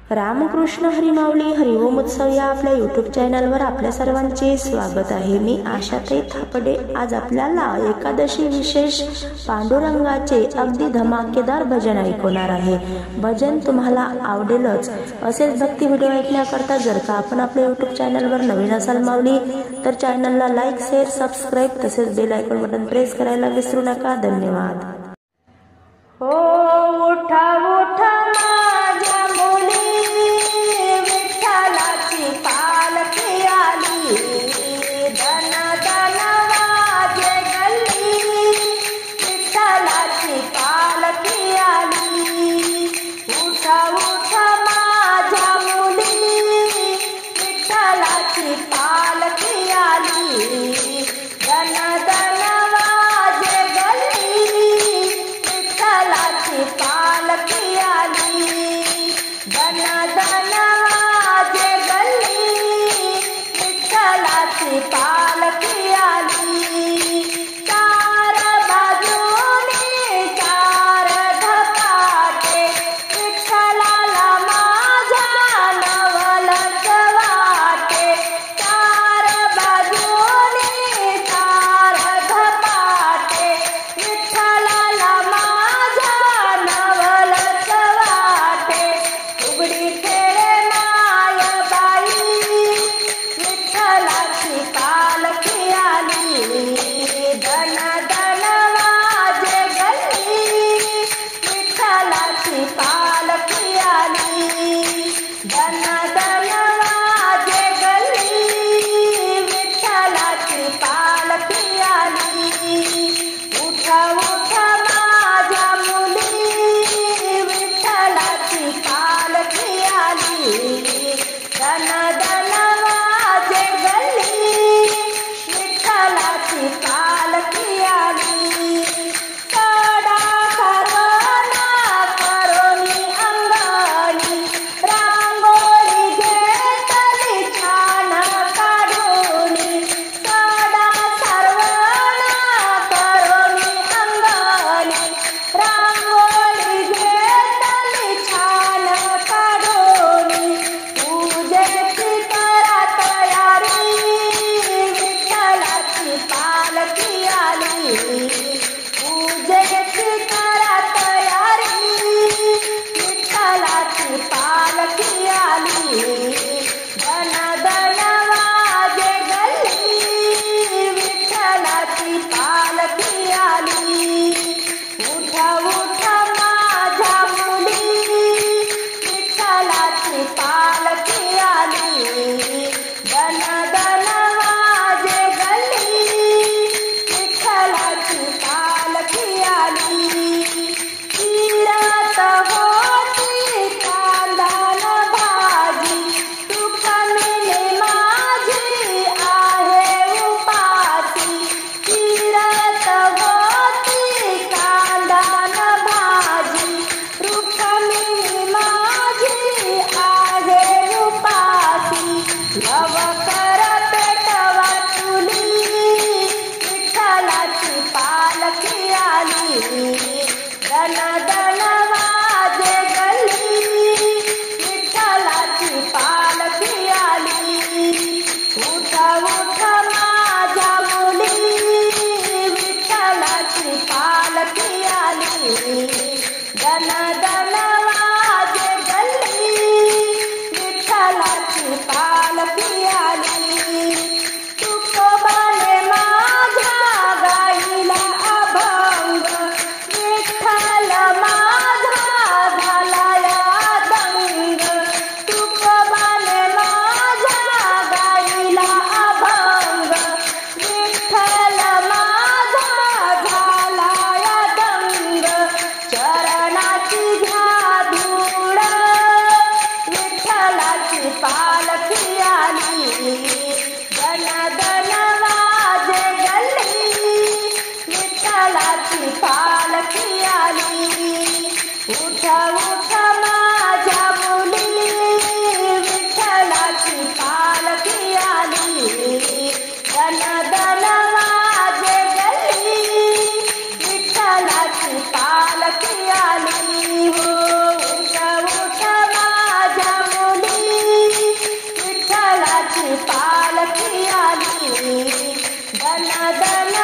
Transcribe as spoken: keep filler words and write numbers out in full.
रामकृष्ण हरी माऊली हरिओम उत्सव या आपल्या यूट्यूब चॅनलवर आपल्या सर्वांचे स्वागत आहे। मी आशाताई थापडे आज आपल्याला एकादशी विशेष पांडुरंगाचे अगदी धमाकेदार भजन ऐकवणार आहे। भजन तुम्हाला आवडेलच। असेच भक्ती व्हिडिओ ऐकण्याकरता जर का आपण आपल्या यूट्यूब चॅनलवर नवीन असाल माऊली तर चॅनलला लाईक शेअर सबस्क्राईब तसेच बेल आयकॉन बटन प्रेस करायला विसरू नका। धन्यवाद। हो उठा उठा माझ्या मुली विठ्ठलाची पालखी आली धन धन वाजे गल्ली विठ्ठलाची पालखी आली। उठा उठा माझ्या मुली विठ्ठलाची पालखी आली धन धन वाजे गल्ली विठ्ठलाची पालखी आली धन धन वाजे गल्ली विठ्ठलाची पालखी आली। चार बाजूने चार धपाटे विठ्ठलाला माझ्या नवलच वाटे। चार बाजूने चार धपाटे विठ्ठलाला माझ्या नवलच वाटे। उघडी खेळे माय बाई विठ्ठलाची पाल पालखी आली, धन धन